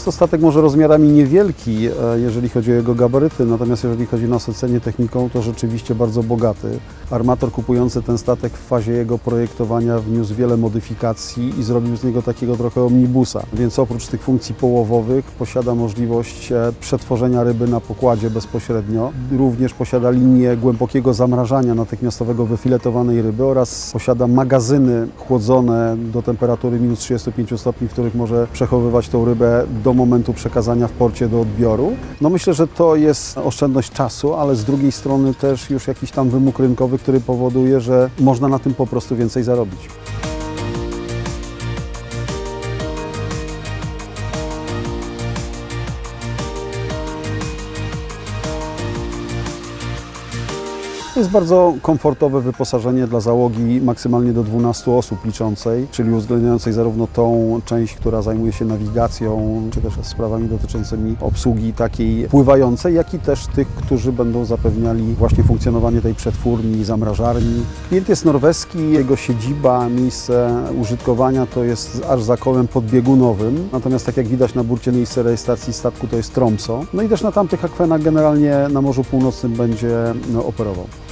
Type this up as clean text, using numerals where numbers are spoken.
to statek może rozmiarami niewielki, jeżeli chodzi o jego gabaryty, natomiast jeżeli chodzi o nasycenie techniką, to rzeczywiście bardzo bogaty. Armator kupujący ten statek w fazie jego projektowania wniósł wiele modyfikacji i zrobił z niego takiego trochę omnibusa. Więc oprócz tych funkcji połowowych posiada możliwość przetworzenia ryby na pokładzie bezpośrednio. Również posiada linię głębokiego zamrażania natychmiastowego wyfiletowanej ryby oraz posiada magazyny chłodzone do temperatury minus 35 stopni, w których może przechowywać tą rybę do momentu przekazania w porcie do odbioru. No myślę, że to jest oszczędność czasu, ale z drugiej strony też już jakiś tam wymóg rynkowy, który powoduje, że można na tym po prostu więcej zarobić. To jest bardzo komfortowe wyposażenie dla załogi maksymalnie do 12 osób liczącej, czyli uwzględniającej zarówno tą część, która zajmuje się nawigacją, czy też sprawami dotyczącymi obsługi takiej pływającej, jak i też tych, którzy będą zapewniali właśnie funkcjonowanie tej przetwórni, zamrażarni. Klient jest norweski, jego siedziba, miejsce użytkowania to jest aż za kołem podbiegunowym, natomiast tak jak widać na burcie miejsce rejestracji statku to jest Tromsø. No i też na tamtych akwenach generalnie na Morzu Północnym będzie operował.